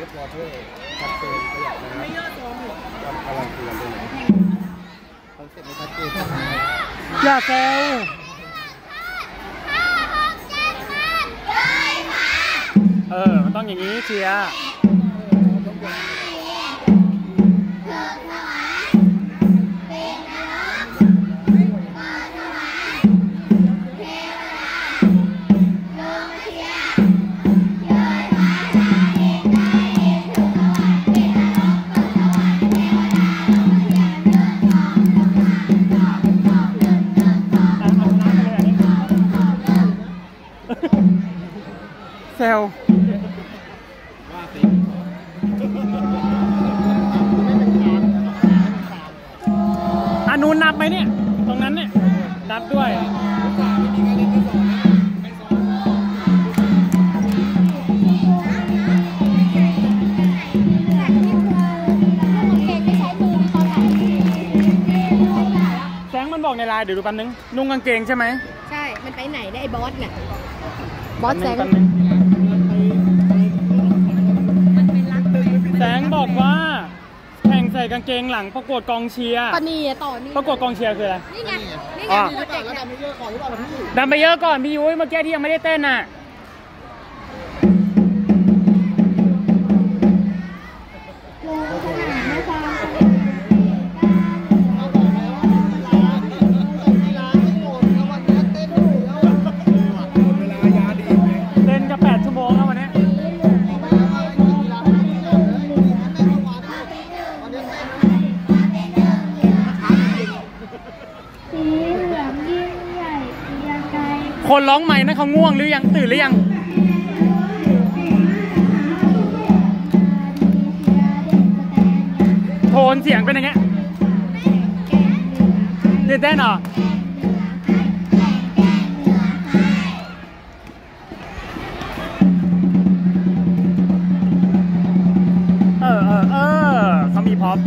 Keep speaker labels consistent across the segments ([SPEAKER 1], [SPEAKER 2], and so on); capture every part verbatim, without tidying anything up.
[SPEAKER 1] สวอเตอร์ชัดเจนประหยัดนะครับไม่เยอะตัวหมดกำลังเตือนด้วยคอนเซ็ปต์ไม่ชัดเจน
[SPEAKER 2] อย่าแซวเออมันต้องอย่างนี้เชียร์เซลอันนู้นนับไหมเนี่ยตรงนั้นเนี่ยนับด้วยแสงมันบอกในไลน์เดี๋ยวดูแป๊บนึงนุ่งกางเกงใช่ไหม
[SPEAKER 3] ใช่มันไปไหนได้ไอ้บอสเนี่ยบอสแสง
[SPEAKER 2] แสงบอกว่าแข่งใส่กางเกงหลังประกวดกองเชียร์
[SPEAKER 3] ปนีต่อนี่
[SPEAKER 2] ประกวดกองเชียร์คืออะไร
[SPEAKER 3] นี่ไงนี่ไง
[SPEAKER 1] ดัมไปเยอะก่อนหรือเปล่าพี่
[SPEAKER 2] ดัมไปเยอะก่อนพี่ยุ้ยเมื่อกี้ที่ยังไม่ได้เต้นน่ะเต้นจะแปดชั่วโมงแล้ววันนี้คนร้องใหม่นะเขาง่วงหรือยังตื่นหรือยังโทนเสียงเป็นอย่างเงี้ยตื่นเต้นเหรอเออเออเออเขามีพ็อป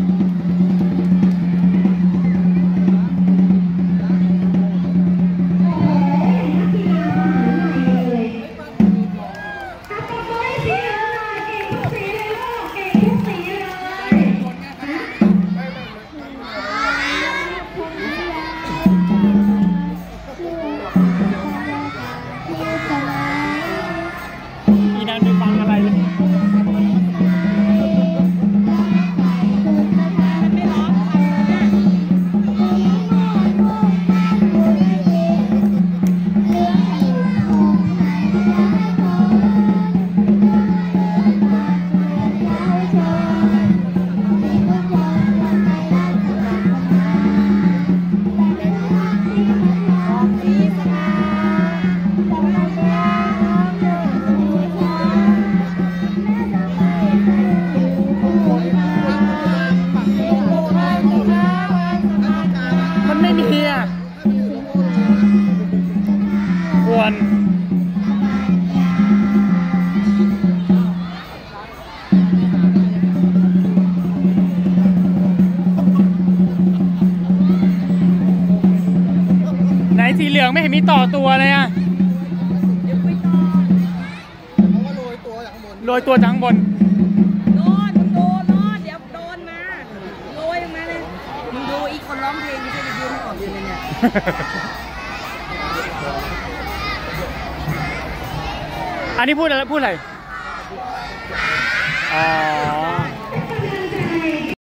[SPEAKER 2] สีเหลืองไม่เห็นมีต่อตัวเลยอะโรยตัวจากข้างบน
[SPEAKER 3] โดนโดนโดนเดี๋ยวโดนมาโรยมาเลยมึงดูอีกคนร้องเพลงที่จะยืนก่อนยืนเลยเนี่ย
[SPEAKER 2] อันนี้พูดอะไรพูดอะไรอ๋อ